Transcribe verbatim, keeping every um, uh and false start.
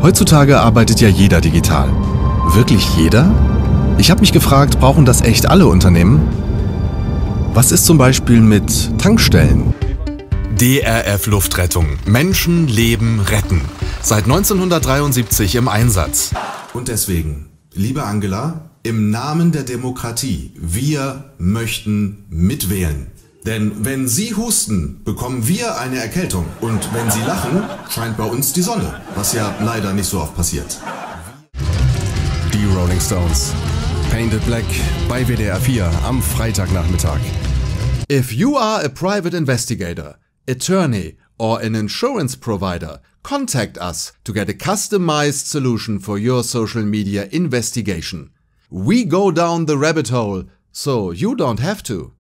Heutzutage arbeitet ja jeder digital. Wirklich jeder? Ich habe mich gefragt, brauchen das echt alle Unternehmen? Was ist zum Beispiel mit Tankstellen? D R F Luftrettung. Menschen, Leben, retten. Seit neunzehnhundertdreiundsiebzig im Einsatz. Und deswegen, liebe Angela, im Namen der Demokratie, wir möchten mitwählen. Denn wenn Sie husten, bekommen wir eine Erkältung. Und wenn Sie lachen, scheint bei uns die Sonne. Was ja leider nicht so oft passiert. Die Rolling Stones. Painted Black bei W D R vier am Freitagnachmittag. If you are a private investigator, attorney or an insurance provider, contact us to get a customized solution for your social media investigation. We go down the rabbit hole, so you don't have to.